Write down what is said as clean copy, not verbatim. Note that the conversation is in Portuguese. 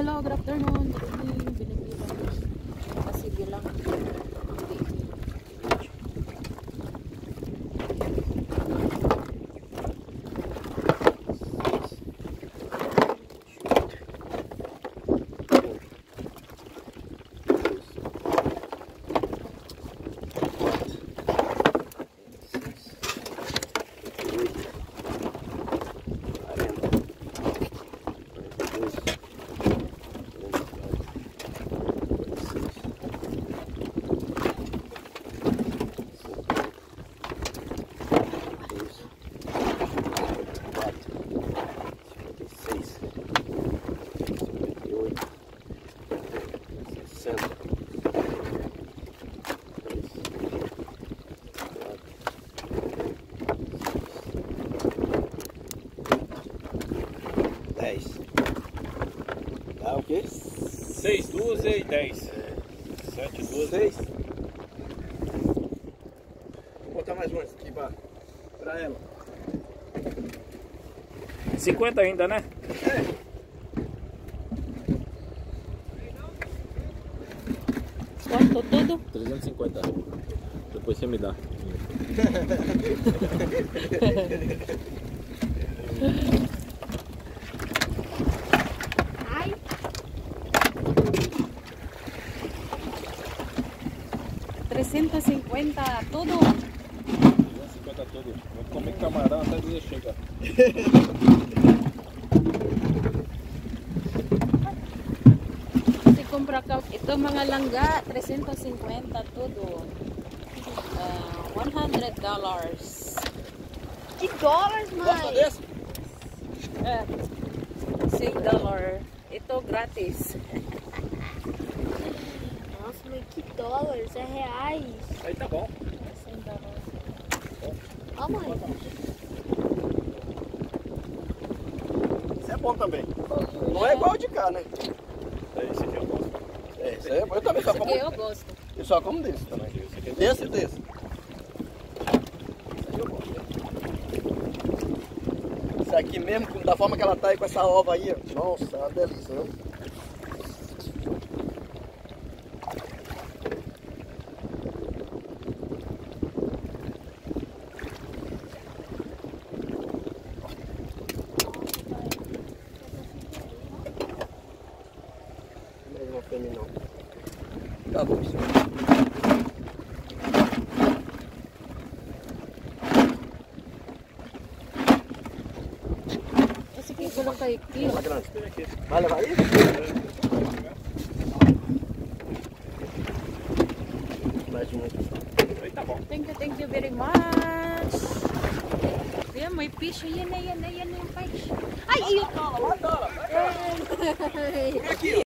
hello, good afternoon. Good evening, Pilipinas. Kasi bilang Dá o quê? 6, 12 e 10. 7, 12. 6. Vou botar mais umas aqui pra ela. 50 ainda, né? quanto tudo? 350. Depois você me dá. Ai. $350 tudo. 350 tudo. Vou comer camarão até dia chegar. Si compra ka ito mga langga, 350 tudo. $100. Que dólares, Gosta mãe? desse? $6. Ito gratis. Nossa, mãe, que dólares? É reais. Aí tá bom. Ó, mãe. Isso é bom também. Não é igual de cá, né? Esse aqui eu gosto. É, isso aí é bom. Eu também só Esse como. aqui eu gosto. Eu só como desse também. Esse aqui é Desse e desse. Isso aqui mesmo, da forma que ela tá aí com essa ova aí, ó. Nossa, é uma delícia, viu? Não fêmea não. Acabou isso. Esse aqui coloca aqui. Ela grande. Vai levar aí? Mais um aqui. Aí tá bom. Thank you very much. Ayan, may fish. Ayan na yung fish. Ay, iyo! Mata ela, mata ela. Ay. Aqui, ó.